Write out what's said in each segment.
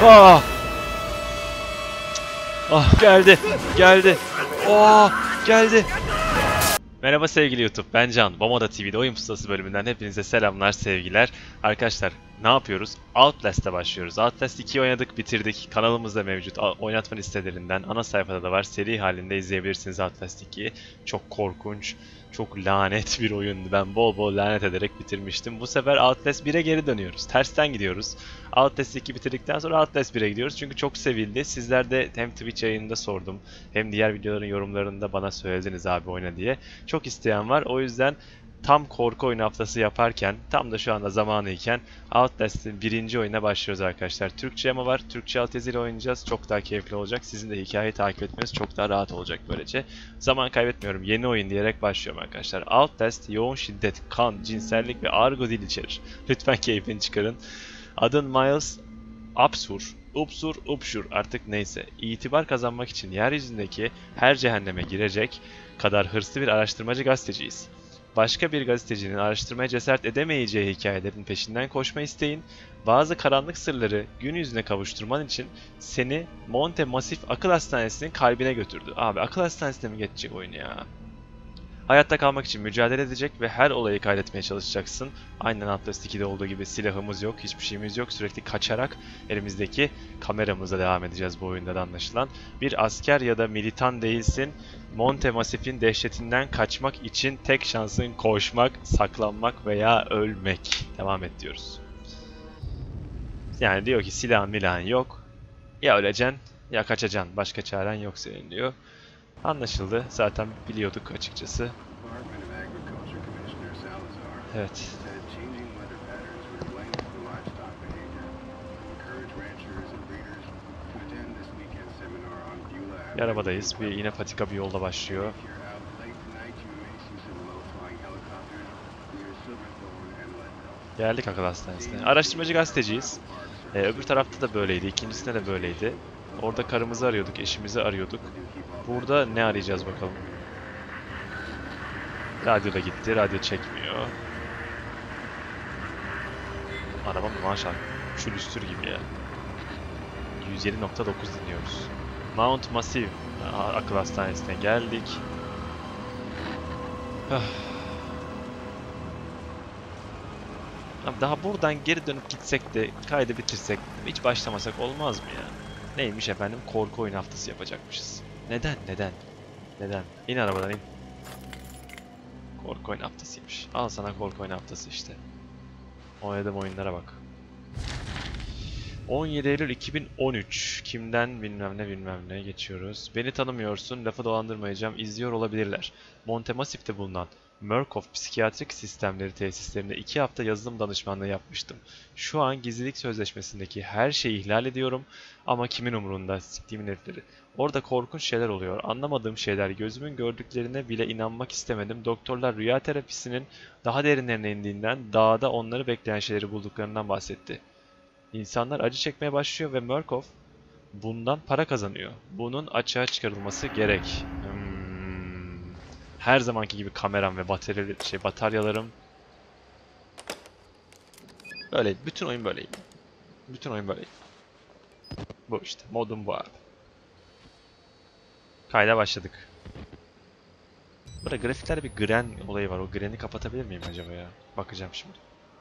Ah! Ah, geldi. Geldi. Oh, geldi. Merhaba sevgili YouTube, ben Can. Bomoda TV'de Oyun Pusulası bölümünden hepinize selamlar, sevgiler. Arkadaşlar, ne yapıyoruz? Outlast'a başlıyoruz. Outlast 2'yi oynadık, bitirdik. Kanalımızda mevcut. Oynatma listelerinden ana sayfada da var. Seri halinde izleyebilirsiniz Outlast 2'yi. Çok korkunç, çok lanet bir oyundu. Ben bol bol lanet ederek bitirmiştim. Bu sefer Outlast 1'e geri dönüyoruz. Tersten gidiyoruz. Outlast 2 bitirdikten sonra Outlast 1'e gidiyoruz. Çünkü çok sevildi. Sizler de hem Twitch yayınında sordum, hem diğer videoların yorumlarında bana söylediniz abi oyna diye. Çok isteyen var. O yüzden tam korku oyunu haftası yaparken, tam da şu anda zamanıyken Outlast'ın birinci oyuna başlıyoruz arkadaşlar. Türkçe ama var. Türkçe altyazıyla oynayacağız. Çok daha keyifli olacak. Sizin de hikayeyi takip etmeniz çok daha rahat olacak böylece. Zaman kaybetmiyorum. Yeni oyun diyerek başlıyorum arkadaşlar. Outlast yoğun şiddet, kan, cinsellik ve argo dil içerir. Lütfen keyfini çıkarın. Adın Miles Upsur. Upsur artık neyse. İtibar kazanmak için yeryüzündeki her cehenneme girecek kadar hırslı bir araştırmacı gazeteciyiz. Başka bir gazetecinin araştırmaya cesaret edemeyeceği hikayelerin peşinden koşma isteğin, bazı karanlık sırları gün yüzüne kavuşturman için seni Monte Massif Akıl Hastanesi'nin kalbine götürdü. Abi akıl hastanesine mi geçecek oyun ya? Hayatta kalmak için mücadele edecek ve her olayı kaydetmeye çalışacaksın. Aynen Outlast 2'de olduğu gibi silahımız yok, hiçbir şeyimiz yok. Sürekli kaçarak elimizdeki kameramızla devam edeceğiz bu oyunda da anlaşılan. Bir asker ya da militan değilsin. Monte Massif'in dehşetinden kaçmak için tek şansın koşmak, saklanmak veya ölmek. Devam et diyoruz. Yani diyor ki silahın milahın yok. Ya öleceksin ya kaçacaksın. Başka çaren yok senin diyor. Anlaşıldı. Zaten biliyorduk açıkçası. Evet. Bir arabadayız. Yine patika bir yolda başlıyor. Geldik akıl hastanesine. Araştırmacı gazeteciyiz. Öbür tarafta da böyleydi. İkincisinde de böyleydi. Orada karımızı arıyorduk, eşimizi arıyorduk. Burada ne arayacağız bakalım. Radyo da gitti. Radyo çekmiyor. Arabam maşallah külüstür gibi ya. 107.9 dinliyoruz. Mount Massive akıl hastanesine geldik. Daha buradan geri dönüp gitsek de kaydı bitirsek hiç başlamasak olmaz mı ya? Neymiş efendim? Korku oyun haftası yapacakmışız. Neden? Neden? Neden? İn arabadan in. Korku oyun haftasıymış. Al sana korku oyun haftası işte. Oynadığım oyunlara bak. 17 Eylül 2013. Kimden bilmem ne geçiyoruz. Beni tanımıyorsun, lafı dolandırmayacağım. İzliyor olabilirler. Monte Massif'te bulunan Murkoff Psikiyatrik Sistemleri tesislerinde 2 hafta yazılım danışmanlığı yapmıştım. Şu an gizlilik sözleşmesindeki her şeyi ihlal ediyorum ama kimin umurunda, siktiğimin herifleri. Orada korkunç şeyler oluyor. Anlamadığım şeyler, gözümün gördüklerine bile inanmak istemedim. Doktorlar rüya terapisinin daha derinlerine indiğinden, dağda onları bekleyen şeyleri bulduklarından bahsetti. İnsanlar acı çekmeye başlıyor ve Murkoff bundan para kazanıyor. Bunun açığa çıkarılması gerek. Her zamanki gibi kameram ve bataryalarım. Böyle. Bütün oyun böyleydi. Bütün oyun böyleydi. Bu işte. Modum bu abi. Kayda başladık. Burada grafiklerde bir gren olayı var. O greni kapatabilir miyim acaba ya? Bakacağım şimdi.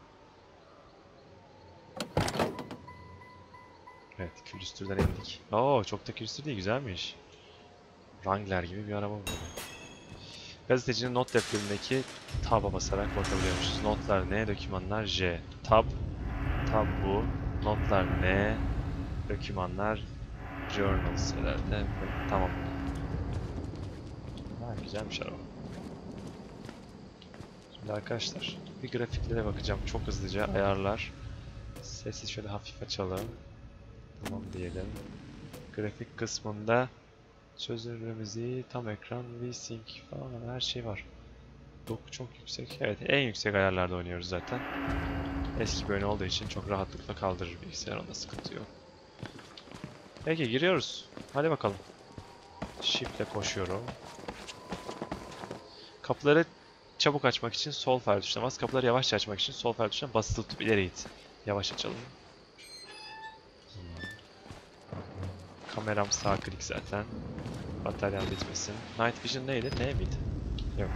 Evet, külüstürden indik. Oo, çok da külüstür değil, güzelmiş. Wrangler gibi bir araba bu. Gazetecinin not defterindeki tab'a basarak bakabiliyormuşuz. Notlar ne? Dokümanlar J. Tab bu. Notlar ne? Dokümanlar Journals herhalde. Tamam. Ha, güzelmiş araba. Şimdi arkadaşlar bir grafiklere bakacağım çok hızlıca. Ayarlar. Sesi şöyle hafif açalım. Tamam diyelim. Grafik kısmında çözünürlüğümüzü, tam ekran, VSync falan her şey var. Doku çok yüksek. Evet, en yüksek ayarlarda oynuyoruz zaten. Eski bir oyun olduğu için çok rahatlıkla kaldırır bilgisayar, onda sıkıntı yok. Peki giriyoruz. Hadi bakalım. Shift'le koşuyorum. Kapıları çabuk açmak için sol fare tuşuna bas. Kapıları yavaşça açmak için sol fare tuşuna basılı tutup ileri git. Yavaş açalım. Kameram sağ klik zaten. Bataryam bitmesin. Night Vision neydi? Ne miydi? Yok.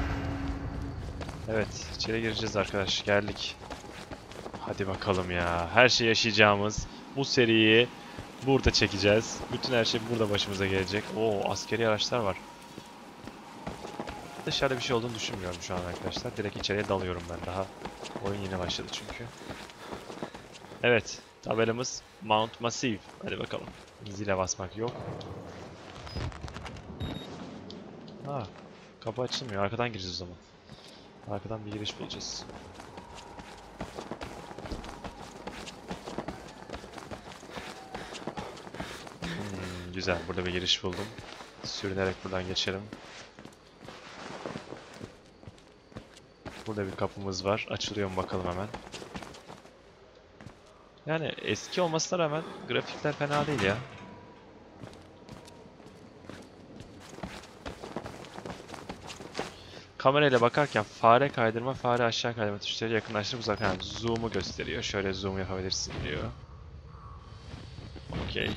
Evet, içeri gireceğiz arkadaş. Geldik. Hadi bakalım ya. Her şey yaşayacağımız bu seriyi burada çekeceğiz. Bütün her şey burada başımıza gelecek. Oo, askeri araçlar var. Dışarıda bir şey olduğunu düşünmüyorum şu an arkadaşlar. Direkt içeriye dalıyorum ben daha. Oyun yeni başladı çünkü. Evet, tabelamız Mount Massive. Hadi bakalım. Zile basmak yok. Ha, kapı açılmıyor. Arkadan gireceğiz o zaman. Arkadan bir giriş bulacağız. Güzel, burada bir giriş buldum. Sürünerek buradan geçelim. Burada bir kapımız var. Açılıyor mu bakalım hemen. Yani eski olmasına rağmen grafikler fena değil ya. Kamerayla bakarken fare kaydırma, fare aşağı kaydırma tuşları yakınlaştırıp uzaklaştırma. Yani zoom'u gösteriyor. Şöyle zoom yapabilirsin diyor. Okey.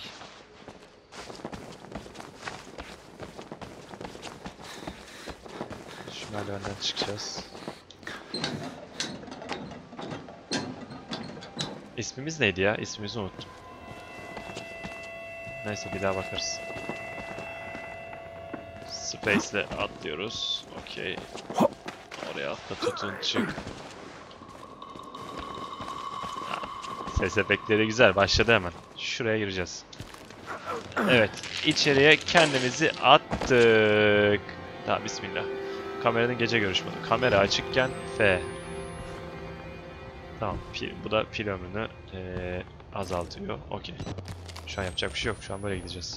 Şu merdivenden çıkacağız. İsmimiz neydi ya? İsmimizi unuttum. Neyse bir daha bakarız. Space ile atlıyoruz. Okey. Oraya atla, tutun, çık. Ses efektleri güzel. Başladı hemen. Şuraya gireceğiz. Evet. İçeriye kendimizi attık. Tamam, bismillah. Kameranın gece görüş modu. Kamera açıkken F. Tamam. Bu da pil ömrünü azaltıyor. Okey. Şu an yapacak bir şey yok. Şu an böyle gideceğiz.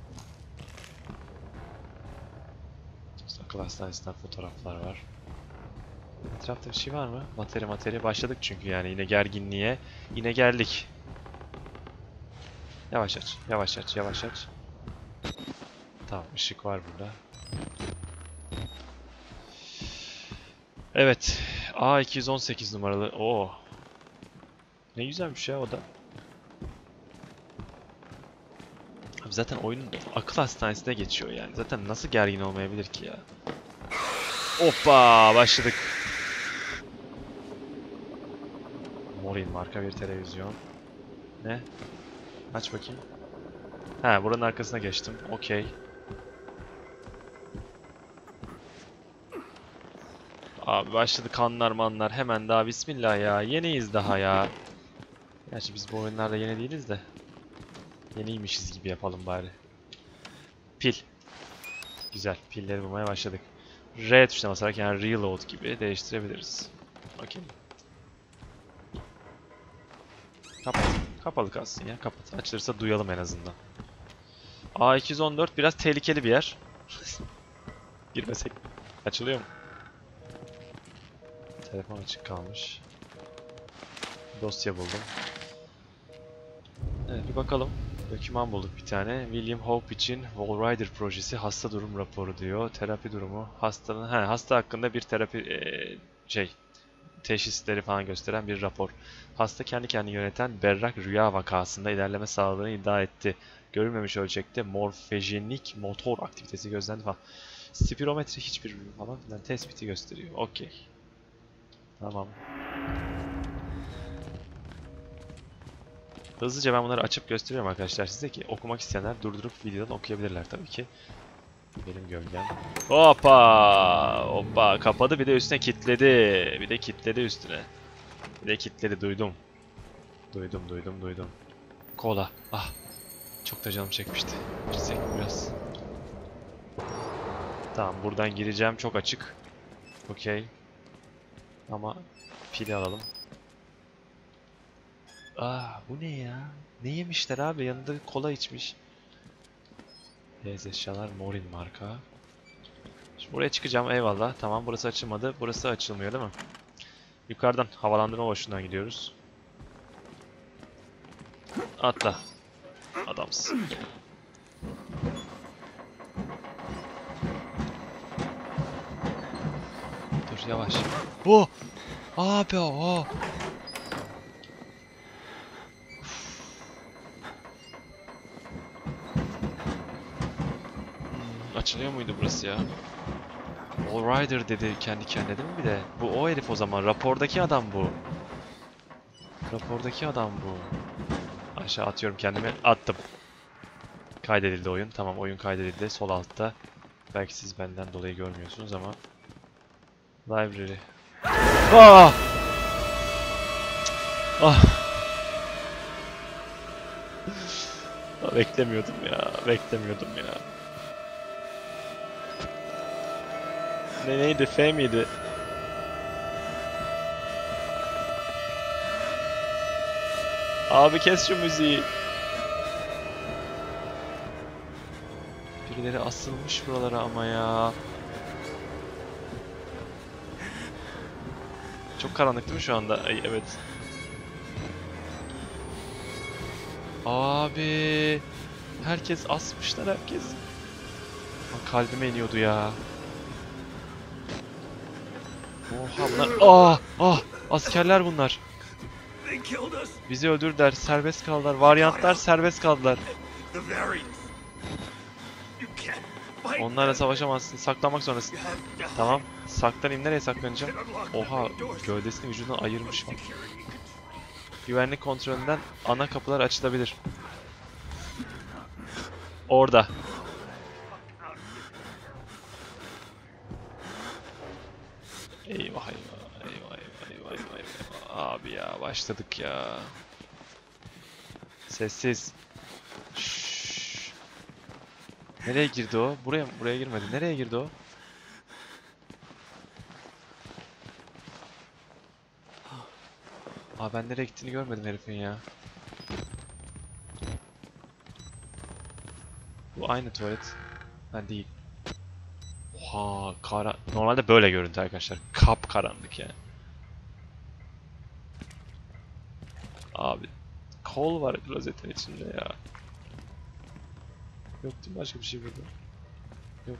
Akıl hastanesinden fotoğraflar var. Etrafta bir şey var mı? Materi başladık çünkü yani yine gerginliğe. Yine geldik. Yavaş aç. Yavaş aç. Yavaş aç. Tamam, ışık var burada. Evet. A218 numaralı. Oo. Ne güzelmiş ya o da. Abi zaten oyunun akıl hastanesine geçiyor yani. Zaten nasıl gergin olmayabilir ki ya? Hoppa! Başladık. Morin marka bir televizyon. Ne? Aç bakayım. Ha, buranın arkasına geçtim. Okey. Abi başladı kanlar manlar. Hemen daha bismillah ya. Yeniyiz daha ya. Gerçi biz bu oyunlarda yeni değiliz de. Yeniymişiz gibi yapalım bari. Pil. Güzel. Pilleri bulmaya başladık. R tuşuna basarak yani reload gibi değiştirebiliriz. Okey. Kapat. Kapalı kalsın ya. Kapat. Açılırsa duyalım en azından. A214 biraz tehlikeli bir yer. Girmesek. Açılıyor mu? Telefon açık kalmış. Dosya buldum. Evet, bir bakalım. Doküman bulduk bir tane. William Hope için Wall Rider projesi hasta durum raporu diyor. Terapi durumu. Hasta hakkında bir terapi teşhisleri falan gösteren bir rapor. Hasta kendi kendini yöneten berrak rüya vakasında ilerleme sağladığını iddia etti. Görülmemiş ölçekte morfejenik motor aktivitesi gözlendi falan. Spirometri hiçbir falan filan tespiti gösteriyor. Okey. Tamam. Hızlıca ben bunları açıp gösteriyorum arkadaşlar size ki okumak isteyenler durdurup videodan okuyabilirler tabii ki. Benim gölgem. Hoppa! Hoppa! Kapadı, bir de üstüne kilitledi. Bir de kilitledi üstüne. Bir de kilitledi, duydum. Duydum. Kola. Ah! Çok da canım çekmişti. İçsek biraz. Tamam, buradan gireceğim. Çok açık. Okey. Ama pili alalım. Ah, bu ne ya? Ne yemişler abi? Yanında kola içmiş. Beyaz eşyalar Morin marka. Şimdi buraya çıkacağım, eyvallah. Tamam, burası açılmadı. Burası açılmıyor değil mi? Yukarıdan havalandırma boşluğundan gidiyoruz. Atla. Adamsın. Dur yavaş. Oh! Abi o. Açılıyor muydu burası ya? All Rider dedi kendi kendine değil mi bir de? Bu o herif o zaman. Rapordaki adam bu. Rapordaki adam bu. Aşağı atıyorum kendimi. Attım. Kaydedildi oyun. Tamam, oyun kaydedildi. Sol altta. Belki siz benden dolayı görmüyorsunuz ama. Library. Ah! Ah! Beklemiyordum ya. Beklemiyordum ya. Neydi? F miydi? Abi kes şu müziği. Birileri asılmış buralara ama ya. Çok karanlık değil mi şu anda? Ay, evet. Abi. Herkes asmışlar herkes. Kalbime iniyordu ya. Oha bunlar. Ah! Ah! Askerler bunlar. Bizi öldürdüler. Serbest kaldılar. Varyantlar serbest kaldılar. Onlarla savaşamazsın. Saklanmak zorundasın. Tamam. Saklanayım. Nereye saklanacağım? Oha. Gövdesini vücudundan ayırmış bak. Güvenlik kontrolünden ana kapılar açılabilir. Orada. Eyvah eyvah. Eyvah eyvah eyvah eyvah eyvah. Abi ya başladık ya. Sessiz. Şşş. Nereye girdi o? Buraya girmedi. Nereye girdi o? Aa, ben nereye gittiğini görmedim herifin ya. Bu aynı tuvalet. Ben değil. Oha, normalde böyle görüntü arkadaşlar. Kapkaranlık yani. Abi kol var klozetin içinde ya. Yok değil mi başka bir şey burada? Yok.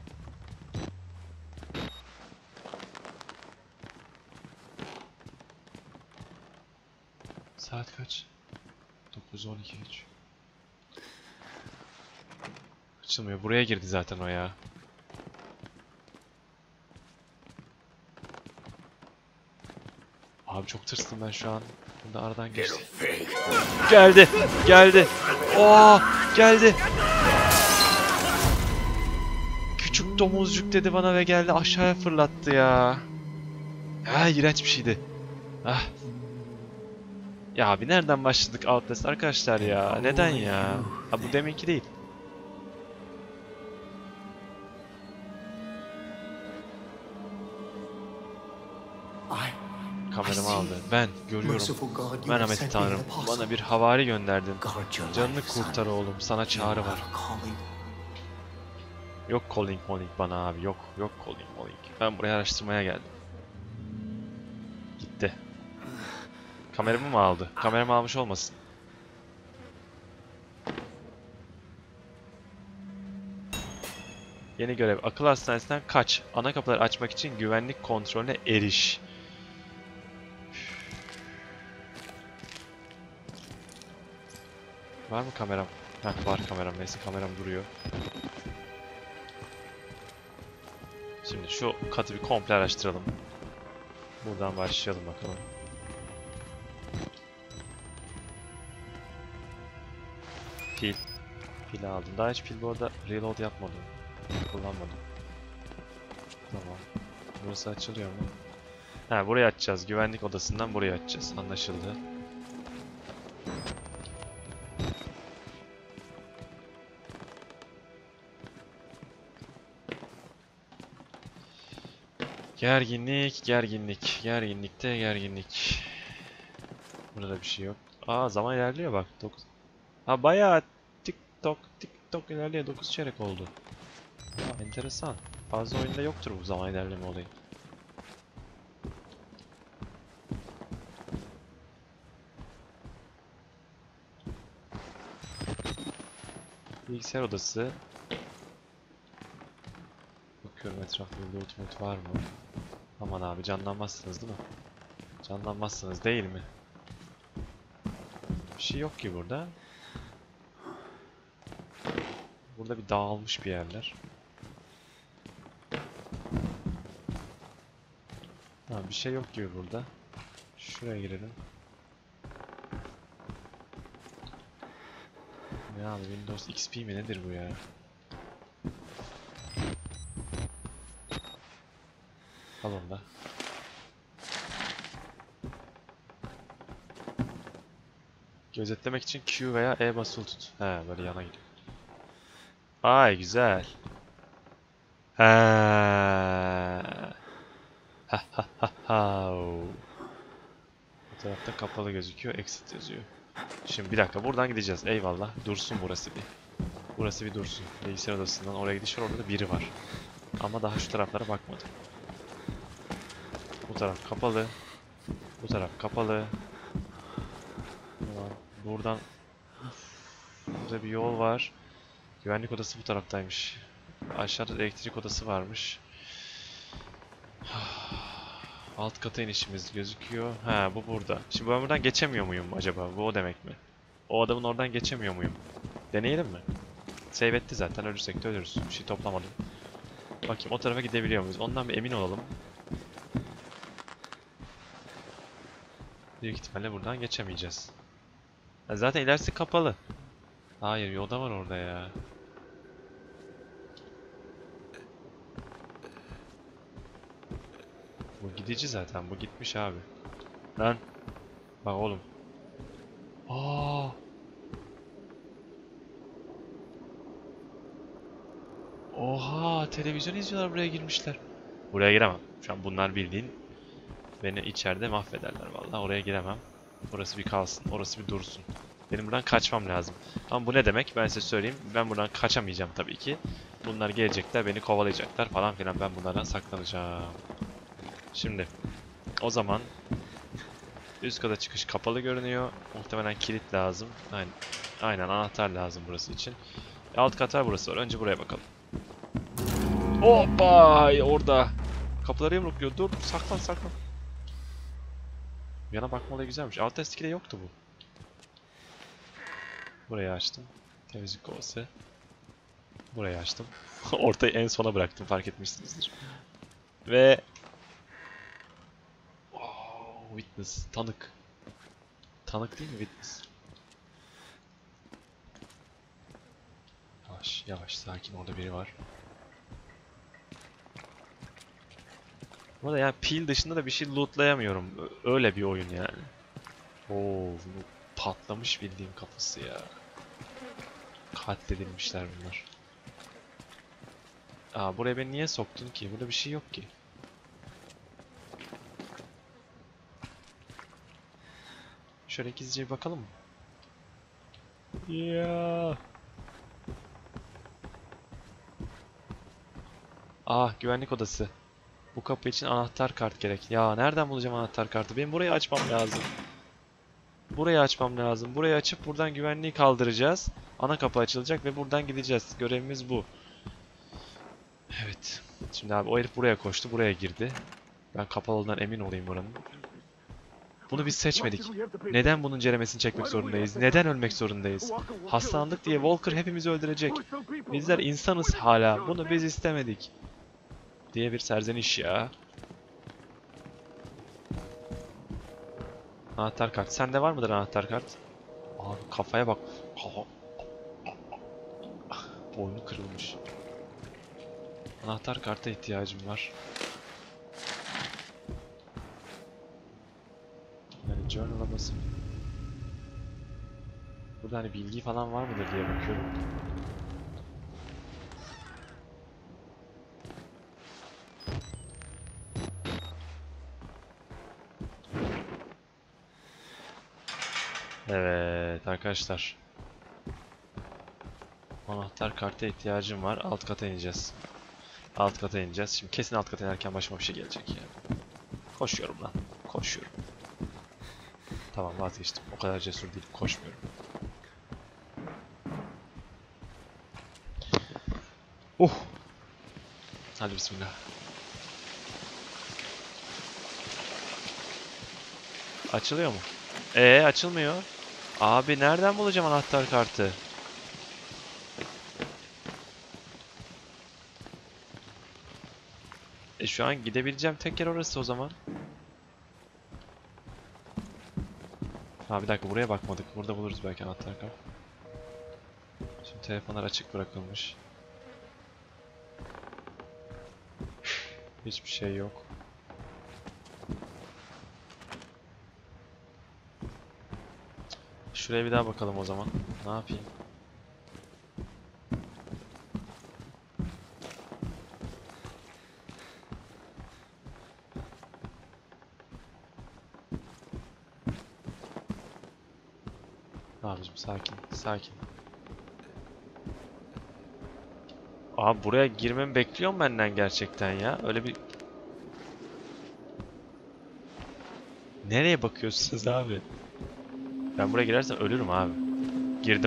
Saat kaç? 9:12 geç. Açılmıyor. Buraya girdi zaten o ya. Abi çok tırstım ben şu an. Bunda aradan geçti. Geldi. Geldi. Oo, geldi. Küçük domuzcuk dedi bana ve geldi aşağıya fırlattı ya. Ha, iğrenç bir şeydi. Ah. Ya abi nereden başladık Outlast arkadaşlar ya? Neden ya? Ha, bu deminki değil. Kameramı aldı. Ben görüyorum. Merhametli Tanrım, bana bir havari gönderdin. Canını kurtar oğlum, sana çağrı var. Yok calling bana abi, yok calling. Ben buraya araştırmaya geldim. Gitti. Kameramı mı aldı? Kameramı almış olmasın. Yeni görev. Akıl hastanesinden kaç. Ana kapıları açmak için güvenlik kontrolüne eriş. Var mı kameram? Heh, var kameram. Neyse, kameram duruyor. Şimdi şu katı bir komple araştıralım. Buradan başlayalım bakalım. Pil. Pil aldım. Daha hiç pil bu arada reload yapmadım. Kullanmadım. Tamam. Burası açılıyor mu? Ha, burayı açacağız. Güvenlik odasından burayı açacağız. Anlaşıldı. Gerginlikte gerginlik. Burada bir şey yok. Aa, zaman ilerliyor bak. 9. Ha, bayağı TikTok ilerliyor. 9 çeyrek oldu. Aa, enteresan. Fazla oyunda yoktur bu zaman ilerleme olayı. Bilgisayar odası. Bakıyorum etrafta bir loot var mı? Aman abi, canlanmazsınız değil mi? Canlanmazsınız değil mi? Bir şey yok ki burada. Burada bir dağılmış bir yerler. bir şey yok gibi burada. Şuraya girelim. Ne abi, Windows XP mi nedir bu ya? Al onu da. Gözetlemek için Q veya E basılı tut. He, böyle yana gidiyor. Ay güzel. He. Ha ha ha ha. Bu tarafta kapalı gözüküyor. Exit yazıyor. Şimdi bir dakika, buradan gideceğiz. Eyvallah. Dursun burası bir. Burası bir dursun. Bilgisayar odasından oraya gidiş var. Orada da biri var. Ama daha şu taraflara bakmadım. Bu taraf kapalı. Bu taraf kapalı. Tamam. Buradan burada bir yol var. Güvenlik odası bu taraftaymış. Aşağıda elektrik odası varmış. Alt kata inişimiz gözüküyor. Ha, bu burada. Şimdi ben buradan geçemiyor muyum acaba? Bu o demek mi? O adamın oradan geçemiyor muyum? Deneyelim mi? Save etti zaten. Ölürsek de ölürüz. Bir şey toplamadım. Bakayım o tarafa gidebiliyor muyuz? Ondan bir emin olalım. Büyük ihtimalle buradan geçemeyeceğiz. Ya zaten ilerisi kapalı. Hayır, yolda var orada ya. Bu gidici zaten. Bu gitmiş abi. Lan. Bak oğlum. Aa. Oha, televizyon izliyorlar, buraya girmişler. Buraya giremem. Şu an bunlar bildiğin beni içeride mahvederler vallahi. Oraya giremem. Orası bir kalsın, orası bir dursun. Benim buradan kaçmam lazım. Ama bu ne demek? Ben size söyleyeyim. Ben buradan kaçamayacağım tabii ki. Bunlar gelecekler, beni kovalayacaklar falan filan. Ben bunlardan saklanacağım. Şimdi o zaman üst kata çıkış kapalı görünüyor. Muhtemelen kilit lazım. Aynen anahtar lazım burası için. Alt kata burası var. Önce buraya bakalım. Hoppa! Orada. Kapıları yumrukluyor. Dur, saklan saklan. Yana bakma olayı güzelmiş. Alt S2'de yoktu bu. Burayı açtım. Temizlik kovası. Burayı açtım. Ortayı en sona bıraktım, fark etmişsinizdir. Ve Witness. Tanık. Tanık değil mi Witness? Yavaş yavaş, sakin, orada biri var. Bu arada yani pil dışında da bir şey lootlayamıyorum. Öyle bir oyun yani. Oo, patlamış bildiğim kafası ya. Katledilmişler bunlar. Aa, buraya beni niye soktun ki? Burada bir şey yok ki. Şöyle gizlice bir bakalım mı? Ya. Ah, güvenlik odası. Bu kapı için anahtar kart gerek. Ya nereden bulacağım anahtar kartı? Benim burayı açmam lazım. Burayı açmam lazım. Burayı açıp buradan güvenliği kaldıracağız. Ana kapı açılacak ve buradan gideceğiz. Görevimiz bu. Evet. Şimdi abi o herif buraya koştu. Buraya girdi. Ben kapalılığından emin olayım buranın. Bunu biz seçmedik. Neden bunun ceremesini çekmek zorundayız? Neden ölmek zorundayız? Hastalandık diye Walker hepimizi öldürecek. Bizler insanız hala. Bunu biz istemedik. Diye bir serzeniş ya. Anahtar kart. Sende var mıdır anahtar kart? Abi kafaya bak. Boynu kırılmış. Anahtar karta ihtiyacım var. Yani journal'a basın. Burada hani bilgi falan var mıdır diye bakıyorum. Evet arkadaşlar. Anahtar karta ihtiyacım var. Alt kata ineceğiz. Alt kata ineceğiz. Şimdi kesin alt kata inerken başıma bir şey gelecek ya. Koşuyorum lan. Koşuyorum. Tamam, vazgeçtim. O kadar cesur değilim. Koşmuyorum. Hadi bismillah. Açılıyor mu? Açılmıyor. Abi nereden bulacağım anahtar kartı? Şu an gidebileceğim tek yer orası o zaman. Ha bir dakika, buraya bakmadık. Burada buluruz belki anahtar kap. Şimdi telefonlar açık bırakılmış. Hiçbir şey yok. Şuraya bir daha bakalım o zaman. Ne yapayım? Abicim sakin, sakin. Abi buraya girmemi bekliyor mu benden gerçekten ya? Öyle bir... Nereye bakıyorsunuz abi? Ben buraya girersem ölürüm abi. Girdim.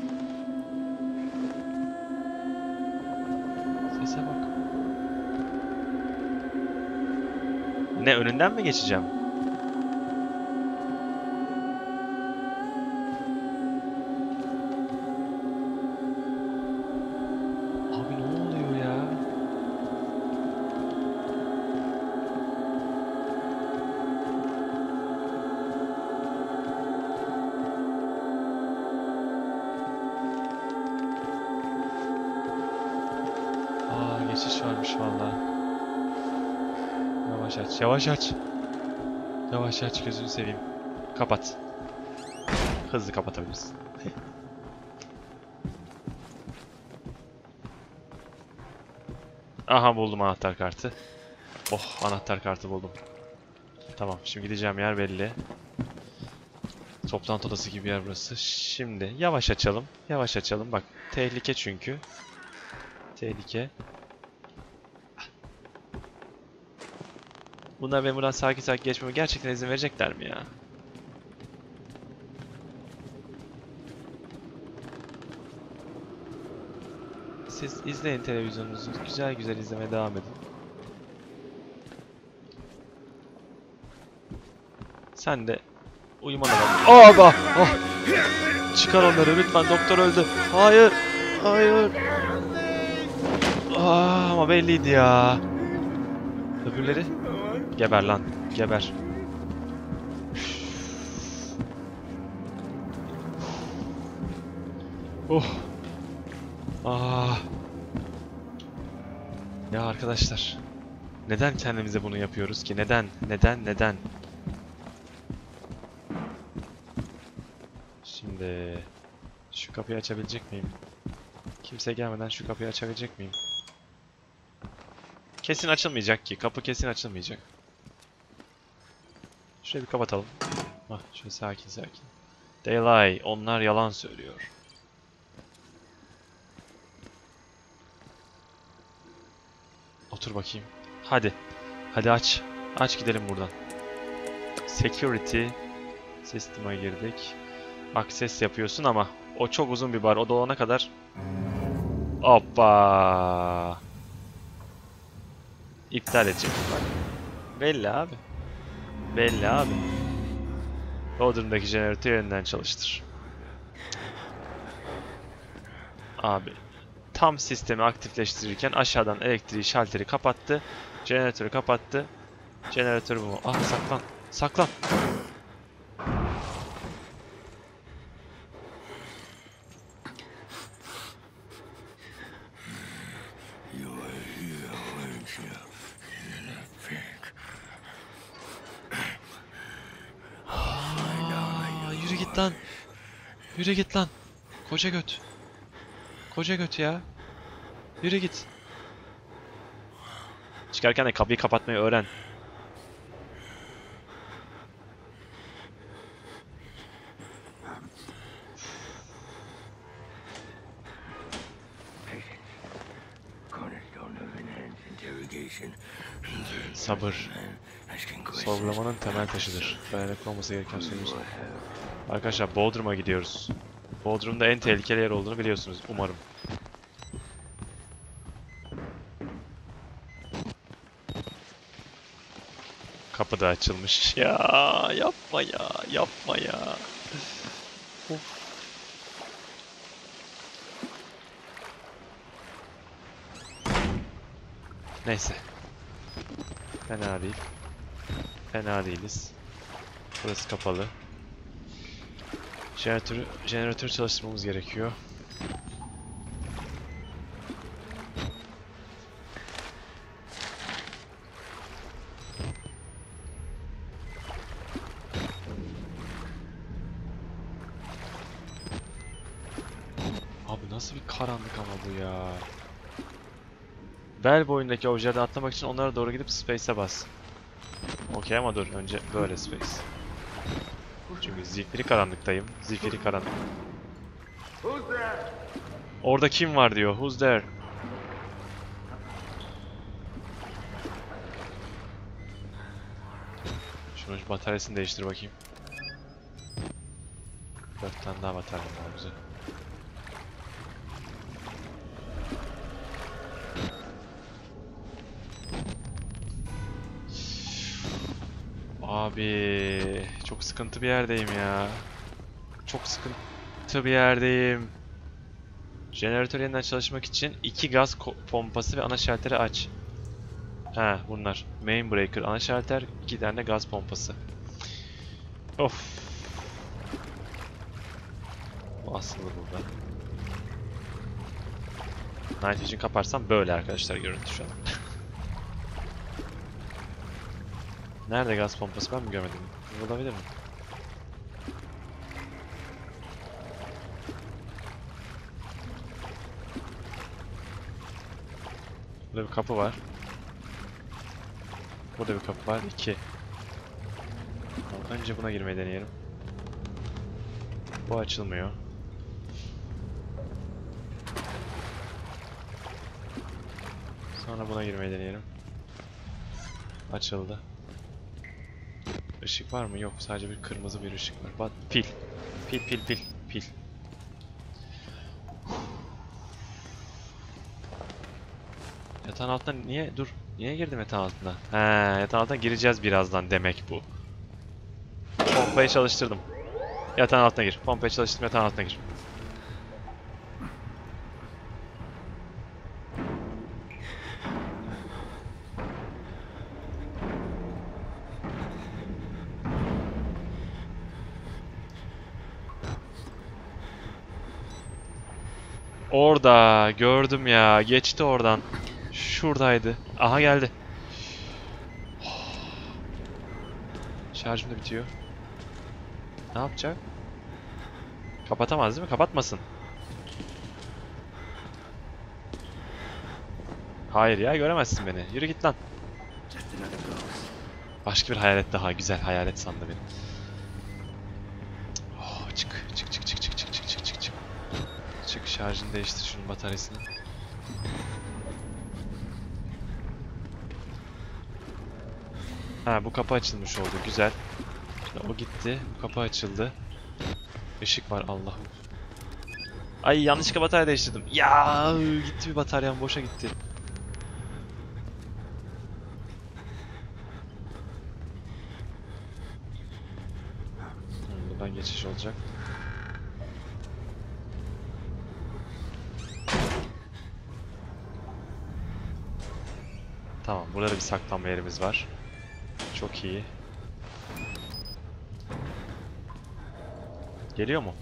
Sese bak. Ne, önünden mi geçeceğim? Abi ne oluyor ya? Aa, geçiş varmış vallahi. Yavaş aç, yavaş aç. Yavaş aç, gözünü seveyim. Kapat. Hızlı kapatabilirsin. Aha, buldum anahtar kartı. Oh, anahtar kartı buldum. Tamam, şimdi gideceğim yer belli. Toplantı odası gibi bir yer burası. Şimdi yavaş açalım. Yavaş açalım. Bak, tehlike çünkü. Tehlike. Bunlar benim buradan sakin sakin geçmeme gerçekten izin verecekler mi ya? Siz izleyin televizyonunuzu. Güzel güzel izlemeye devam edin. Sen de uyumana bak. Aa, oh. Çıkar onları lütfen, doktor öldü. Hayır. Hayır. Aa, ama belliydi ya. Öbürleri? Geber lan. Geber. Oh. Ah. Ya arkadaşlar. Neden kendimize bunu yapıyoruz ki? Neden? Neden? Neden? Şimdi şu kapıyı açabilecek miyim? Kimse gelmeden şu kapıyı açabilecek miyim? Kesin açılmayacak ki. Kapı kesin açılmayacak. Şurayı bir kapatalım. Hah, şöyle sakin sakin. They lie. Onlar yalan söylüyor. Otur bakayım. Hadi. Hadi aç. Aç gidelim buradan. Security. System'a girdik. Access yapıyorsun ama o çok uzun bir bar. O dolana kadar. Hoppa. İptal edecek. Bak. Belli abi. Belli abi. Bodrum'daki jeneratörü yeniden çalıştır. Abi. Tam sistemi aktifleştirirken aşağıdan elektriği, şalteri kapattı. Jeneratörü kapattı. Jeneratörü bu. Ah, saklan. Saklan. Yürü git lan. Yürü git lan. Koca göt. Koca göt ya. Yürü git. Çıkarken de kapıyı kapatmayı öğren. Sabır. Sorgulamanın temel taşıdır. Dayanıklı olması gereken sorumuz. Arkadaşlar, Bodrum'a gidiyoruz. Bodrum'da en tehlikeli yer olduğunu biliyorsunuz umarım. Kapı da açılmış. Ya yapma ya, yapma ya. Of. Neyse. Fena değil. Fena değiliz. Burası kapalı. Jeneratörü çalıştırmamız gerekiyor. Abi nasıl bir karanlık ama bu ya. Bel boyundaki objelerden atlamak için onlara doğru gidip space'e bas. Okey ama dur önce böyle space. Çünkü zifiri karanlıktayım. Zifiri karanlık. Orada kim var diyor. Who's there? Şunun bataryasını değiştir bakayım. 4 tane daha batarya var güzel. Abi çok sıkıntı bir yerdeyim ya. Çok sıkıntı bir yerdeyim. Jeneratör yeniden çalışmak için 2 gaz pompası ve ana şalteri aç. Ha bunlar. Main breaker, ana şalter, 2 tane gaz pompası. Of. Bu aslında burada. Night Vision kaparsam böyle arkadaşlar görüntü şu an. Nerede gaz pompası ben mi görmedim? Olabilir mi? Burada bir kapı var. Burada bir kapı var. 2. Önce buna girmeyi deneyelim. Bu açılmıyor. Sonra buna girmeyi deneyelim. Açıldı. Işık var mı? Yok. Sadece bir kırmızı bir ışık var. Bak pil. Pil. Yatağın altına niye? Dur. Niye girdim yatağın altına? He, yatağın altına gireceğiz birazdan demek bu. Pompayı çalıştırdım. Yatağın altına gir. Pompayı çalıştırdım. Yatağın altına gir. Orada gördüm ya. Geçti oradan. Şuradaydı. Aha geldi. Şarjım da bitiyor. Ne yapacak? Kapatamaz değil mi? Kapatmasın. Hayır ya göremezsin beni. Yürü git lan. Başka bir hayalet daha. Güzel hayalet sandı beni. Oh, çık. Çık şarjını değiştir şunun bataryasını. Ha bu kapı açılmış oldu. Güzel. Şimdi o gitti. Bu kapı açıldı. Işık var Allah'ım. Ay yanlışlıkla batarya değiştirdim. Ya gitti bir bataryam boşa gitti. Buradan geçiş olacak. Tamam burada da bir saklanma yerimiz var. Çok iyi. Geliyor mu?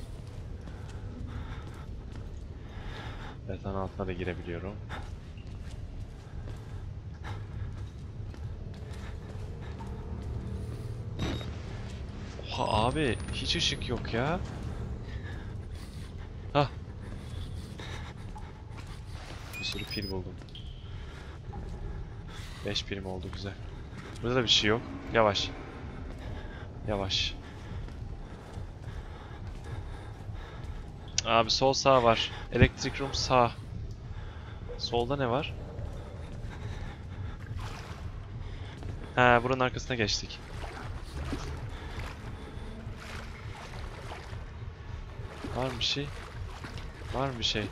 Yatağın altına da girebiliyorum. Oha abi hiç ışık yok ya. Hah. Bir sürü pil buldum. 5 pilim oldu güzel. Burada da bir şey yok. Yavaş. Abi sol sağ var. Electric room sağ. Solda ne var? He buranın arkasına geçtik. Var mı bir şey? Var mı bir şey?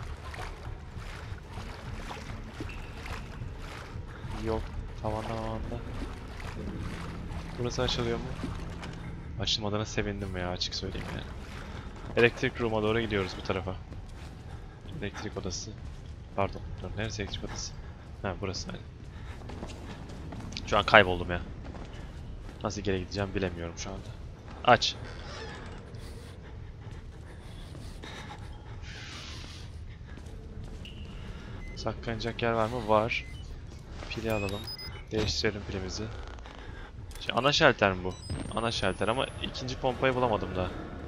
Yok. Tavanda. Burası açılıyor mu? Açılmadığına sevindim ya açık söyleyeyim yani. Elektrik room'a doğru gidiyoruz bu tarafa. Elektrik odası. Pardon. Dur, neresi elektrik odası? Ha burası hani. Şu an kayboldum ya. Nasıl geri gideceğim bilemiyorum şu anda. Aç. Saklanacak yer var mı? Var. Pili alalım. Değiştirelim pilimizi. Şimdi ana şalter mi bu? Ana şalter ama ikinci pompayı bulamadım daha.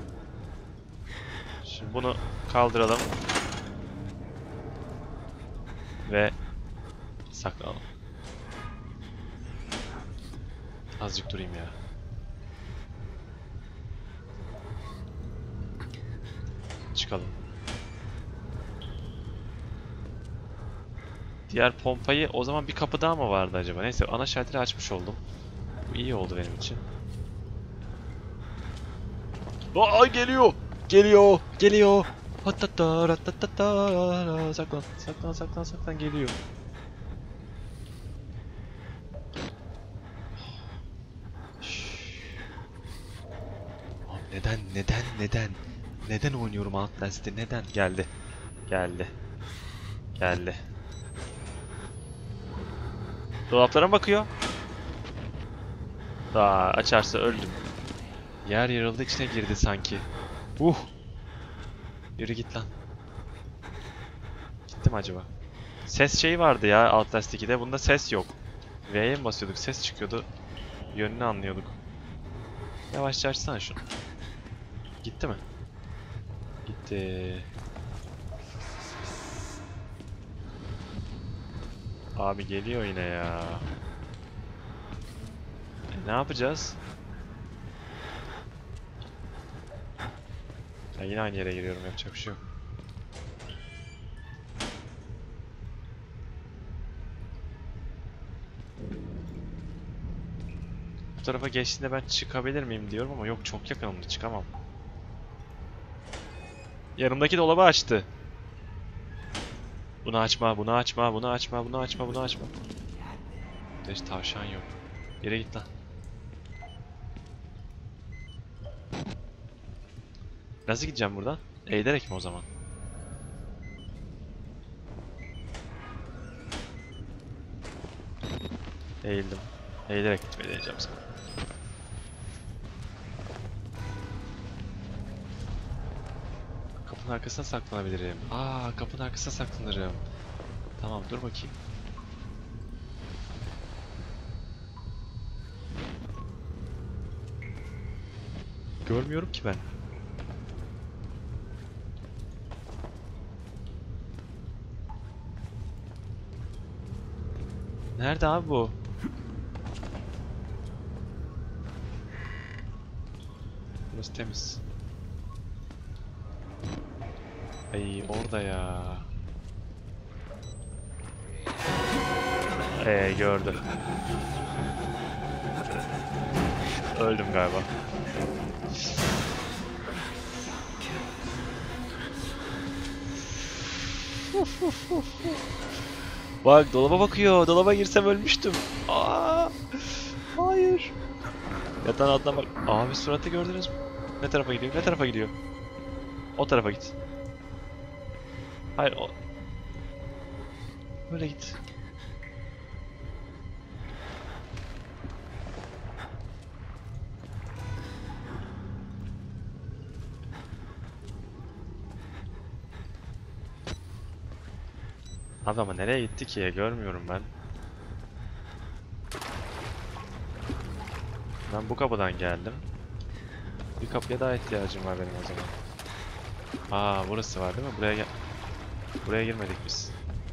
Şimdi bunu kaldıralım. Ve saklanalım. Azıcık durayım ya. Çıkalım. Diğer pompayı o zaman bir kapı daha mı vardı acaba? Neyse ana şalteri açmış oldum. Bu iyi oldu benim için. Aa geliyor! Geliyor! Geliyor! Hatata ratatata. Saklan, saklan, saklan, saklan geliyor. Abi neden oynuyorum Outlast'te? Neden? Geldi. Geldi. Geldi. Dolaplara mı bakıyor? Daha açarsa öldüm. Yer yarıldı içine girdi sanki. Yürü git lan. Gitti mi acaba? Ses şeyi vardı ya Outlast 2'de. Bunda ses yok. V'ye mi basıyorduk? Ses çıkıyordu. Yönünü anlıyorduk. Yavaşça açsana şunu. Gitti mi? Gitti. Abi geliyor yine ya. Ne yapacağız? Ya yine aynı yere giriyorum, yapacak bir şey yok. Bu tarafa geçtiğinde ben çıkabilir miyim diyorum ama yok, çok yakınımda, çıkamam. Yanımdaki dolabı açtı. Bunu açma, bunu açma, bunu açma, bunu açma, bunu açma. Burada hiç tavşan yok. Yere git lan. Nasıl gideceğim buradan? Eğilerek mi o zaman? Eğildim. Eğilerek gitmeyi deneyeceğim sana. Kapının arkasına saklanabilirim. Aa, kapının arkasına saklanırım. Tamam, dur bakayım. Görmüyorum ki ben. Nerede abi bu? Burası temiz. Ay orada ya. Gördü. Öldüm galiba. Bak dolaba bakıyor. Dolaba girsem ölmüştüm. Aa! Hayır. Yatağın altına bak. Abi suratı gördünüz mü? Ne tarafa gidiyor? Ne tarafa gidiyor? O tarafa git. Hayır o. Böyle git. Abi ama nereye gitti ki? Görmüyorum ben. Ben bu kapıdan geldim. Bir kapıya daha ihtiyacım var benim o zaman. Aa, burası var değil mi? Buraya girmedik biz.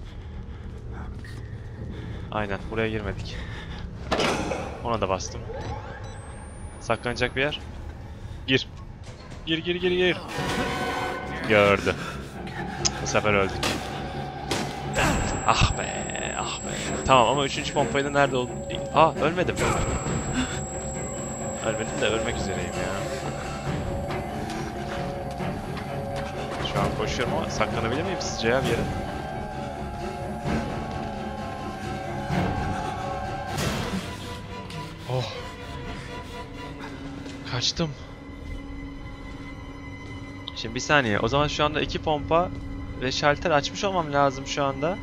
Aynen, buraya girmedik. Ona da bastım. Saklanacak bir yer. Gir. Gir. Gördü. Bu sefer öldük. Ah be, ah be. Tamam ama üçüncü pompayı da nerede oldu? Aa, ölmedim. Ölmedim de ölmek üzereyim ya. Şu an koşuyorum ama saklanabilir miyim sizce ya bir yere? Oh. Kaçtım. Şimdi bir saniye. O zaman şu anda 2 pompa ve şalter açmış olmam lazım şu anda.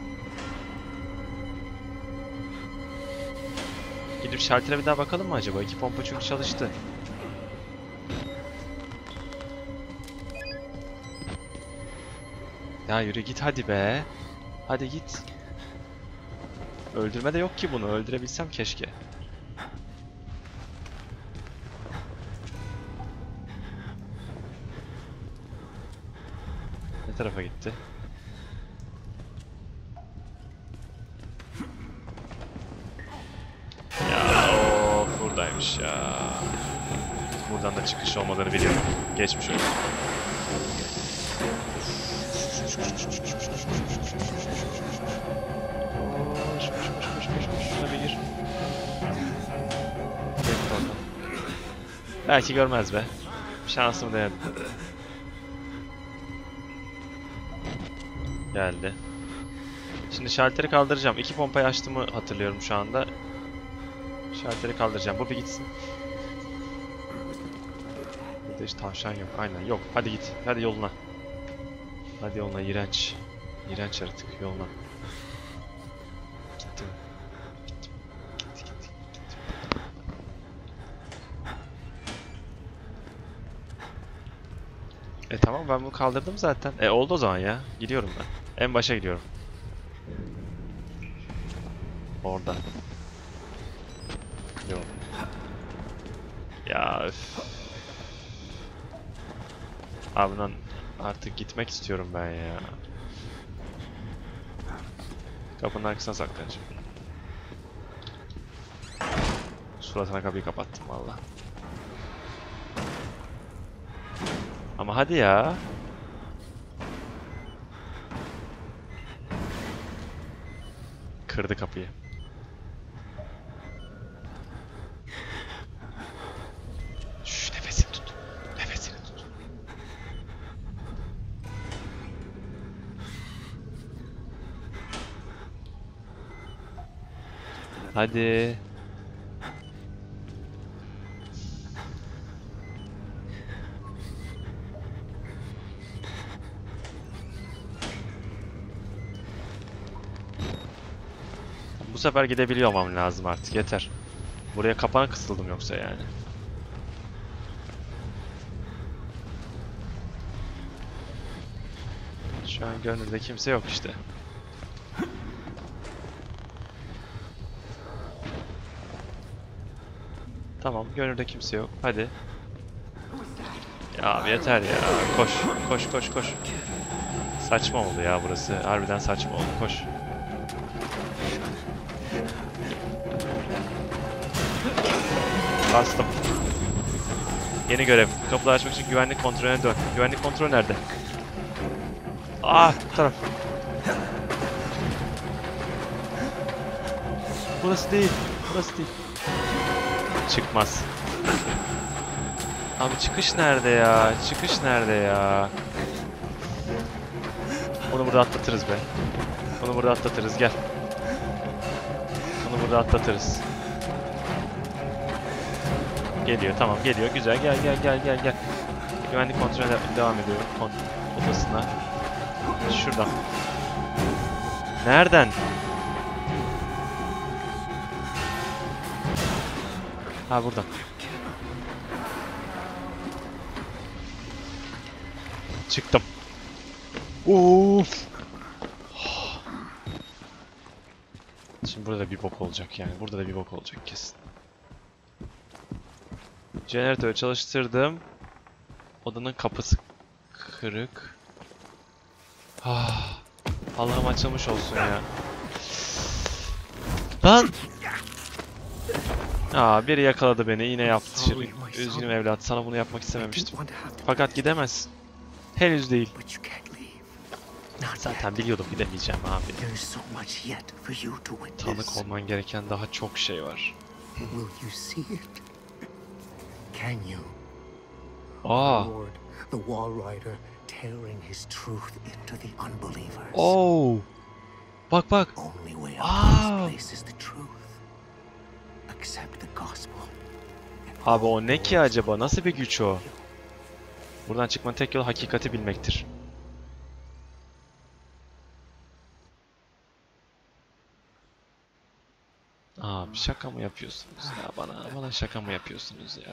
Gidip şaltere bir daha bakalım mı acaba? 2 pompa çünkü çalıştı. Ya yürü git hadi be. Hadi git. Öldürme de yok ki bunu. Öldürebilsem keşke. Ne tarafa gitti? Ya of, buradaymış ya. Buradan da çıkış olmadığını biliyorum. Geçmiş olsun. Şuna bir gir. Bekle oradan. Belki görmez be. Şansımı denedim. Geldi. Şimdi şalteri kaldıracağım. 2 pompayı açtığımı hatırlıyorum şu anda. Şalteri kaldıracağım. Bu bir gitsin. Burada hiç tavşan yok. Aynen yok. Hadi git. Hadi yoluna. Hadi yoluna. İğrenç. İğrenç yaratık. Yoluna. Gittim. Gittim. Gitti. Tamam, ben bunu kaldırdım zaten. Oldu o zaman ya. Gidiyorum ben. En başa gidiyorum. Orada. Yok. Ya öf. Abi lan artık gitmek istiyorum ben ya. Kapının arkasına saklanacağım. Suratına kapıyı kapattım valla. Ama hadi ya. Kırdı kapıyı. Şşş, nefesini tut. Nefesini tut. Hadi. Bu sefer gidebiliyor olmam lazım artık, yeter. Buraya kapana kısıldım yoksa yani. Şu an gönlümde kimse yok işte. Tamam, gönülde kimse yok. Hadi. Ya abi yeter ya. Koş. Koş koş koş. Saçma oldu ya burası. Harbiden saçma oldu. Koş. Bastım. Yeni görev. Kapıları açmak için güvenlik kontrolüne dön. Güvenlik kontrolü nerede? Ah, bu taraf. Burası değil. Burası değil. Çıkmaz. Abi çıkış nerede ya? Çıkış nerede ya? Onu burada atlatırız be. Onu burada atlatırız, gel. Onu burada atlatırız. Geliyor, tamam geliyor, güzel, gel gel gel gel gel. Güvenlik kontrolüne devam ediyorum. Odasına. Şuradan. Nereden? Ha, buradan. Çıktım. Of. Şimdi burada da bir bok olacak yani. Burada da bir bok olacak kesin. Jeneratörü çalıştırdım. Odanın kapısı kırık. Ah. Allah'ım açılmış olsun ya. Lan! Aa, biri yakaladı beni, yine yaptı. Üzgünüm evlat, sana bunu yapmak istememiştim. Fakat gidemezsin. Henüz değil. Zaten biliyordum gidemeyeceğim abi. Tanık olman gereken daha çok şey var. Aa. Oh. Bak bak. Aa. Abi o ne ki acaba? Nasıl bir güç o? Buradan çıkmanın tek yolu hakikati bilmektir. Abi şaka mı yapıyorsunuz ya? Bana şaka mı yapıyorsunuz ya?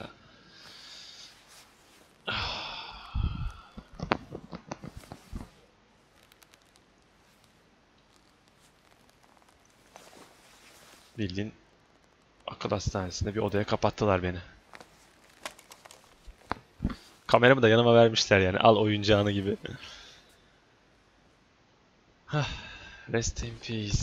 Bildiğin akıl hastanesinde bir odaya kapattılar beni. Kameramı da yanıma vermişler yani. Al oyuncağını gibi. Hah, rest in peace.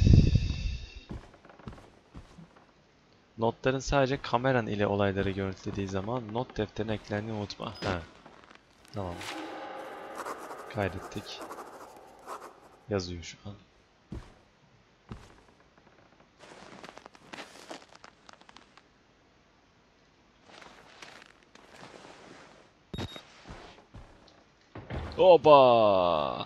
Notların sadece kameran ile olayları görüntülediği zaman not defterine eklendiğini unutma. Ha. Tamam. Kaydettik. Yazıyor şu an. Oba!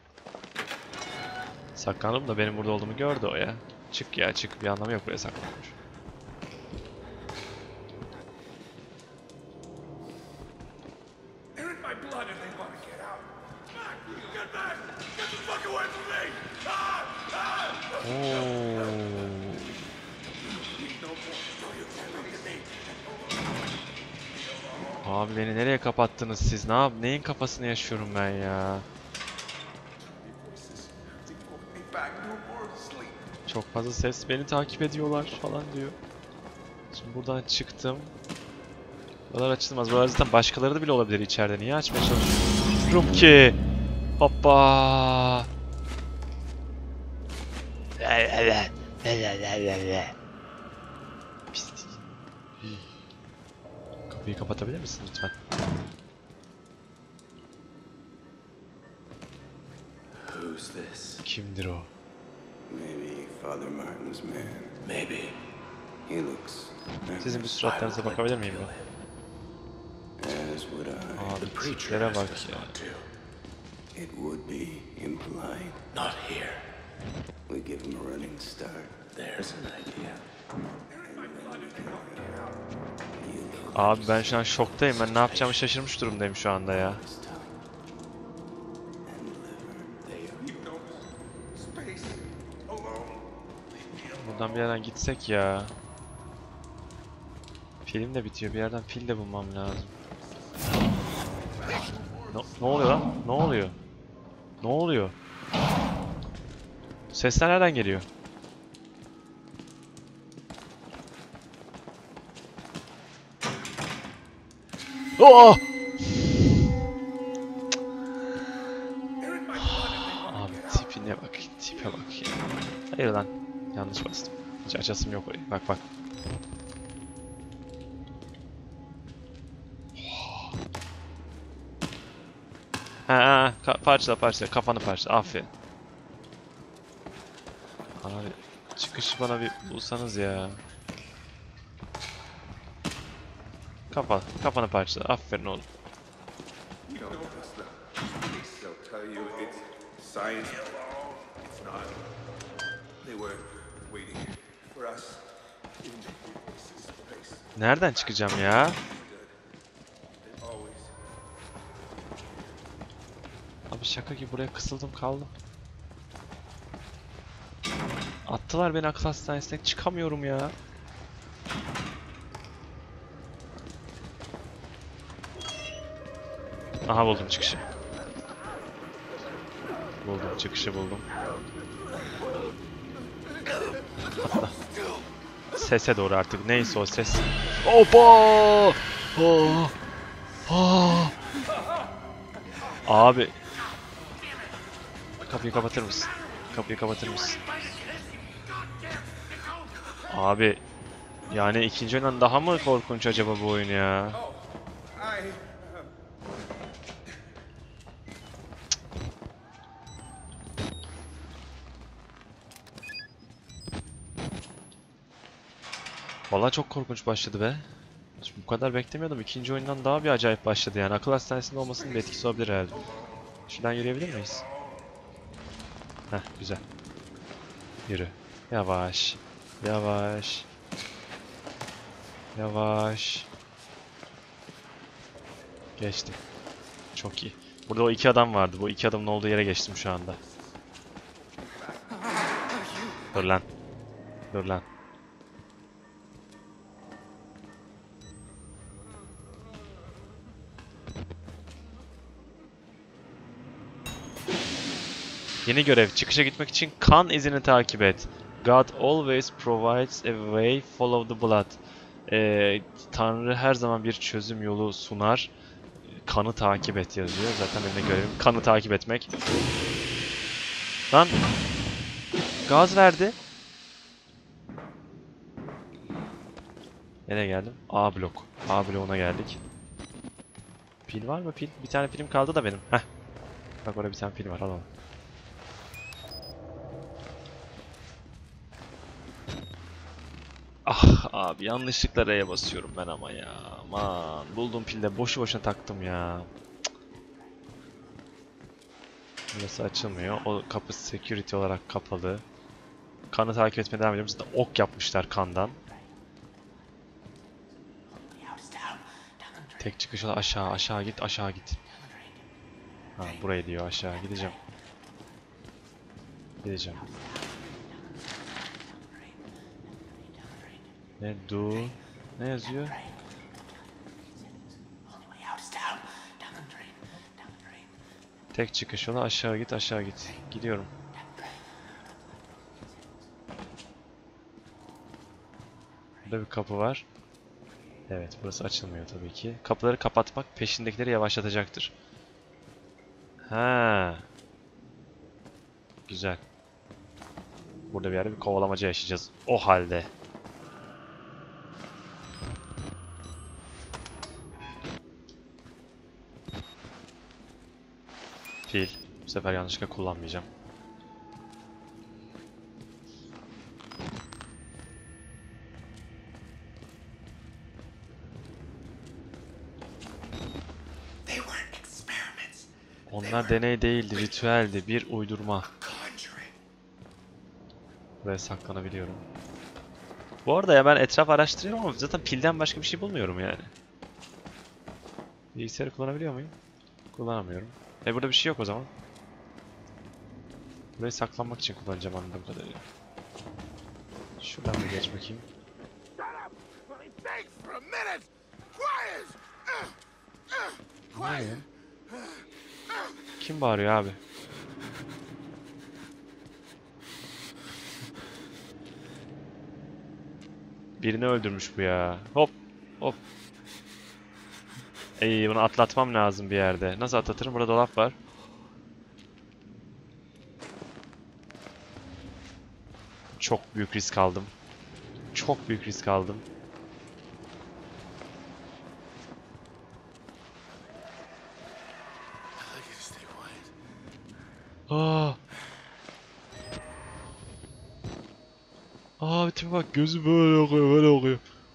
Saklandım da benim burada olduğumu gördü o ya. Çık ya çık, bir anlamı yok buraya saklanmış. Abi beni nereye kapattınız siz? Neyin kafasını yaşıyorum ben ya? Çok fazla ses, beni takip ediyorlar falan diyor. Şimdi buradan çıktım. Buralar açılmaz. Buralar zaten başkaları da bile olabilir içeride. Niye açmaya çalışıyorum ki? Hoppa! Pislik. Kapıyı kapatabilir misin lütfen? Who's this? Kimdir o? Maybe Father Martin's man. Maybe. He looks. Sizin bir suratlarınıza bakabilir miyim ben? As would I. Abi tiplere bak ya. It would be impolite. Not here. We give him a running start. There's an idea. Abi ben şu an şoktayım. Ben ne yapacağımı şaşırmış durumdayım şu anda ya. Buradan bir yerden gitsek ya. Film de bitiyor. Bir yerden pil de bulmam lazım. Ne oluyor lan? Ne oluyor? Ne oluyor? Sesler nereden geliyor? Oh! Abi tipine bak, tipe bak ya. Hayır lan, yanlış bastım. Hiç açasım yok orayı. Bak bak. Ha, parçala kafanı parçala. Aferin. Abi çıkışı bana bir bulsanız ya. Kafanı parçala. Aferin oğlum. Nereden çıkacağım ya? Abi şaka gibi buraya kısıldım kaldım. Attılar beni akıl hastanesine, çıkamıyorum ya. Aha buldum çıkışı. Buldum çıkışı buldum. Atla. Sese doğru artık neyse o ses. Opa! Oh! Oh! Abi. Kapıyı kapatır mısın? Kapıyı kapatır mısın? Abi. Yani ikinci oyundan daha mı korkunç acaba bu oyun ya? Vallahi çok korkunç başladı be. Hiç bu kadar beklemiyordum. İkinci oyundan daha bir acayip başladı yani. Akıl hastanesinde olmasının bir etkisi olabilir herhalde. Şuradan yürüyebilir miyiz? Heh, güzel. Yürü. Yavaş. Yavaş. Yavaş. Geçtim. Çok iyi. Burada o iki adam vardı. Bu iki adamın olduğu yere geçtim şu anda. Dur lan. Dur lan. Yeni görev. Çıkışa gitmek için kan izini takip et. God always provides a way, follow the blood. Tanrı her zaman bir çözüm yolu sunar. Kanı takip et yazıyor. Zaten benim de görevim kanı takip etmek. Lan gaz verdi. Nereye geldim? A blok. A bloğuna geldik. Pil var mı pil? Bir tane pilim kaldı da benim. Heh. Bak orada bir tane pil var. Al onu. Ah abi yanlışlıkla R'ye basıyorum ben ama ya. Aman buldum pilde boşu boşuna taktım ya. Burası açılmıyor. O kapı security olarak kapalı. Kanı takip etmeye devam ediyorum. Zaten ok yapmışlar kandan. Tek çıkış olan aşağı git aşağı git. Ha buraya diyor aşağı gideceğim. Gideceğim. Ne do? Ne yazıyor? Tek çıkış yolu aşağı git aşağı git. Gidiyorum. Burada bir kapı var. Evet burası açılmıyor tabii ki. Kapıları kapatmak peşindekileri yavaşlatacaktır. Ha. Güzel. Burada bir yerde bir kovalamaca yaşayacağız. O halde. Pil. Bu sefer yanlışlıkla kullanmayacağım. Onlar deney değildi, ritüeldi. Bir uydurma. Buraya saklanabiliyorum. Bu arada ya ben etraf araştırıyorum ama zaten pilden başka bir şey bulmuyorum yani. Bilgisayarı kullanabiliyor muyum? Kullanamıyorum. Burada bir şey yok o zaman. Burayı saklanmak için kullanacağım anladığım kadarıyla. Şuradan bir geç bakayım. Ne? Kim bağırıyor abi? Birini öldürmüş bu ya. Hop hop. Bunu atlatmam lazım bir yerde. Nasıl atlatırım? Burada dolap var. Çok büyük risk aldım. Çok büyük risk aldım. Aa. Aa tipe bak gözü böyle okuyor böyle okuyor.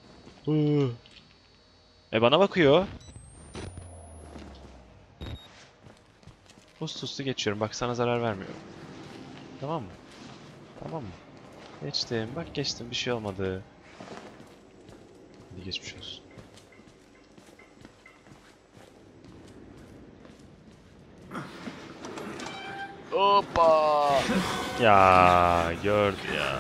Bana bakıyor. Uslu geçiyorum. Bak sana zarar vermiyorum. Tamam mı? Tamam mı? Geçtim. Bak geçtim. Bir şey olmadı. Hadi geçmiş olsun. Hoppa! Ya gördü ya.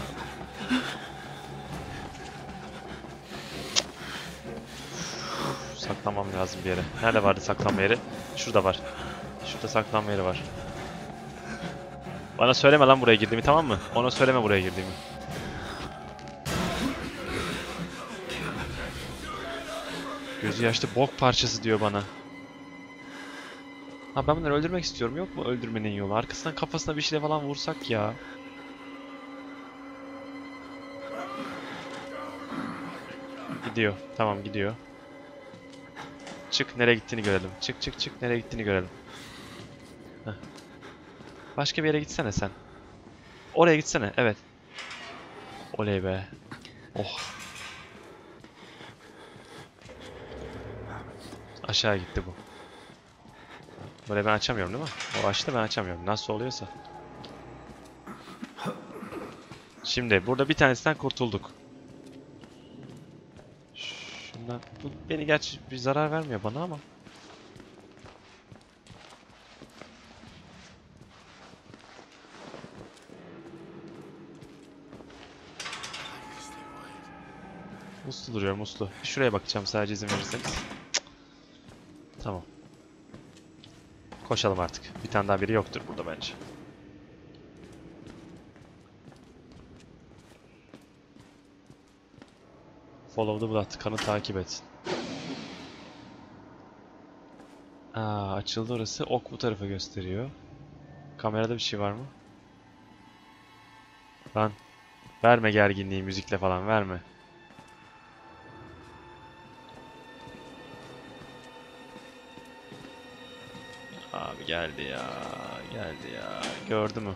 Saklanmam lazım bir yere. Nerede vardı saklanma yeri? Şurada var. Şurada saklanma yeri var. Bana söyleme lan buraya girdiğimi tamam mı? Ona söyleme buraya girdiğimi. Gözü yaşlı bok parçası diyor bana. Ha ben bunları öldürmek istiyorum. Yok mu öldürmenin yolu? Arkasından kafasına bir şey falan vursak ya. Gidiyor. Tamam gidiyor. Çık nereye gittiğini görelim. Çık çık çık nereye gittiğini görelim. Heh. Başka bir yere gitsene sen. Oraya gitsene. Evet. Oley be. Oh. Aşağı gitti bu. Böyle ben açamıyorum değil mi? O açtı ben açamıyorum. Nasıl oluyorsa. Şimdi burada bir tanesinden kurtulduk. Şundan. Bu beni gerçi bir zarar vermiyor bana ama. Muslu duruyor muslu. Şuraya bakacağım sadece izin verirseniz. Cık. Tamam. Koşalım artık. Bir tane daha biri yoktur burada bence. Follow the blood. Kanı takip et. Aa, açıldı orası. Ok bu tarafa gösteriyor. Kamerada bir şey var mı? Lan. Verme gerginliği müzikle falan verme. Abi geldi ya. Geldi ya. Gördü mü?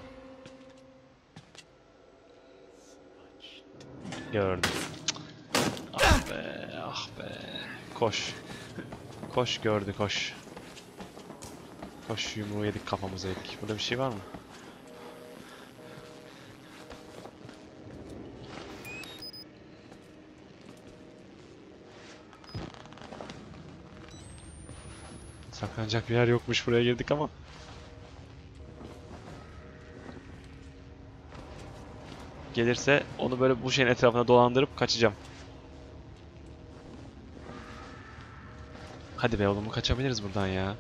Gördüm. Ah be, ah be. Koş. Koş gördü koş. Koş yumruğu yedik kafamıza yedik. Burada bir şey var mı? Saklanacak bir yer yokmuş, buraya girdik ama. Gelirse onu böyle bu şeyin etrafına dolandırıp kaçacağım. Hadi be oğlum, kaçabiliriz buradan ya.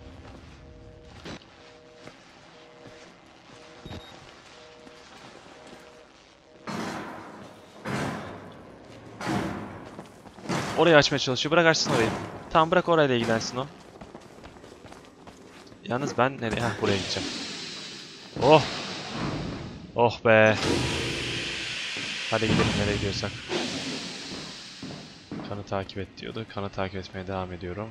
Orayı açmaya çalışıyor. Bırak açsın orayı. Tamam, bırak orayla ilgilensin o. Yalnız ben nereye? Heh, buraya gideceğim. Oh! Oh be! Hadi gidelim nereye gidiyorsak. Kanı takip et diyordu. Kanı takip etmeye devam ediyorum.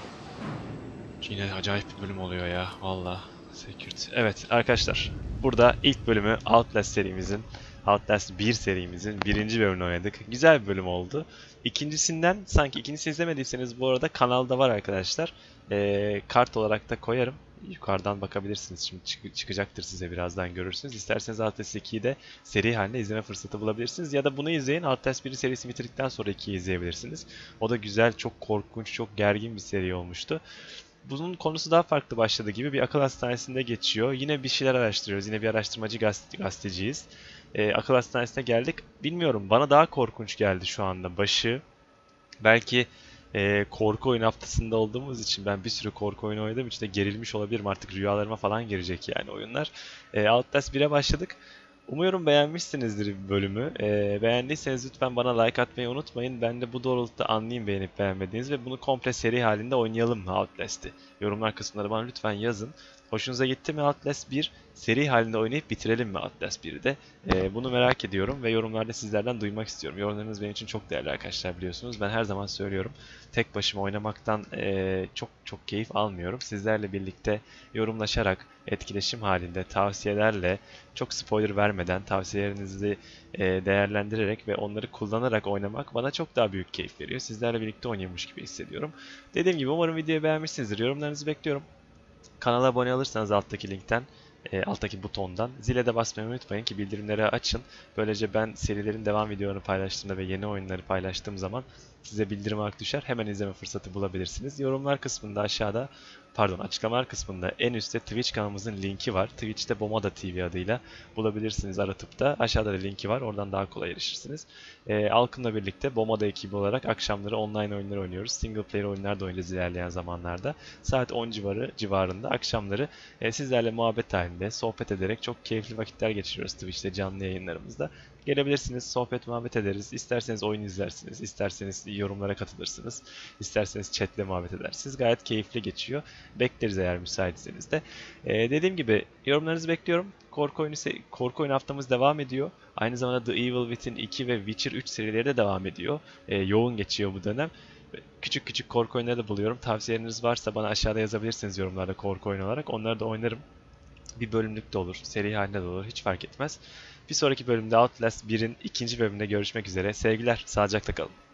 Yine acayip bir bölüm oluyor ya. Valla. Security. Evet arkadaşlar. Burada ilk bölümü Outlast serimizin, Outlast 1 serimizin birinci bölümünü oynadık. Güzel bir bölüm oldu. İkincisinden, sanki ikincisini izlemediyseniz bu arada kanalda var arkadaşlar. Kart olarak da koyarım. Yukarıdan bakabilirsiniz. Şimdi çıkacaktır, size birazdan görürsünüz. İsterseniz Outlast 2'yi de seri halinde izleme fırsatı bulabilirsiniz. Ya da bunu izleyin. Outlast 1 serisi bitirdikten sonra 2'yi izleyebilirsiniz. O da güzel, çok korkunç, çok gergin bir seri olmuştu. Bunun konusu daha farklı başladı gibi. Bir akıl hastanesinde geçiyor. Yine bir şeyler araştırıyoruz. Yine bir araştırmacı gazeteciyiz. Akıl hastanesine geldik. Bilmiyorum, bana daha korkunç geldi şu anda başı. Belki korku oyun haftasında olduğumuz için, ben bir sürü korku oyunu oynadığım için de gerilmiş olabilirim. Artık rüyalarıma falan girecek yani oyunlar. Outlast 1'e başladık. Umuyorum beğenmişsinizdir bölümü. Beğendiyseniz lütfen bana like atmayı unutmayın. Ben de bu doğrultuda anlayayım beğenip beğenmediğiniz ve bunu komple seri halinde oynayalım mı Outlast'i? Yorumlar kısımları bana lütfen yazın. Hoşunuza gitti mi Outlast 1? Seri halinde oynayıp bitirelim mi Outlast 1'i de? Bunu merak ediyorum ve yorumlarda sizlerden duymak istiyorum. Yorumlarınız benim için çok değerli arkadaşlar, biliyorsunuz. Ben her zaman söylüyorum. Tek başıma oynamaktan çok keyif almıyorum. Sizlerle birlikte yorumlaşarak, etkileşim halinde, tavsiyelerle, çok spoiler vermeden, tavsiyelerinizi değerlendirerek ve onları kullanarak oynamak bana çok daha büyük keyif veriyor. Sizlerle birlikte oynuyormuş gibi hissediyorum. Dediğim gibi umarım videoyu beğenmişsinizdir. Yorumlarınızı bekliyorum. Kanala abone olursanız alttaki linkten, alttaki butondan zile de basmayı unutmayın ki bildirimleri açın. Böylece ben serilerin devam videolarını paylaştığımda ve yeni oyunları paylaştığım zaman size bildirim olarak düşer. Hemen izleme fırsatı bulabilirsiniz. Yorumlar kısmında aşağıda, açıklamalar kısmında en üstte Twitch kanalımızın linki var. Twitch'te Bomoda TV adıyla bulabilirsiniz aratıp da. Aşağıda da linki var. Oradan daha kolay erişirsiniz. Alkım'la birlikte Bomoda ekibi olarak akşamları online oyunlar oynuyoruz. Single player oyunlar da oynayacağız ilerleyen zamanlarda. Saat 10 civarında akşamları sizlerle muhabbet halinde, sohbet ederek çok keyifli vakitler geçiriyoruz Twitch'te canlı yayınlarımızda. Gelebilirsiniz, sohbet muhabbet ederiz. İsterseniz oyun izlersiniz, isterseniz yorumlara katılırsınız, isterseniz chatle muhabbet edersiniz. Gayet keyifli geçiyor. Bekleriz eğer müsaitseniz de. Dediğim gibi yorumlarınızı bekliyorum. Korku oyunu haftamız devam ediyor. Aynı zamanda The Evil Within 2 ve Witcher 3 serileri de devam ediyor. Yoğun geçiyor bu dönem. Küçük küçük korku oyunları da buluyorum. Tavsiyeleriniz varsa bana aşağıda yazabilirsiniz yorumlarda korku oyunu olarak. Onları da oynarım. Bir bölümlük de olur, seri halinde de olur, hiç fark etmez. Bir sonraki bölümde Outlast 1'in ikinci bölümünde görüşmek üzere. Sevgiler, sağlıcakla kalın.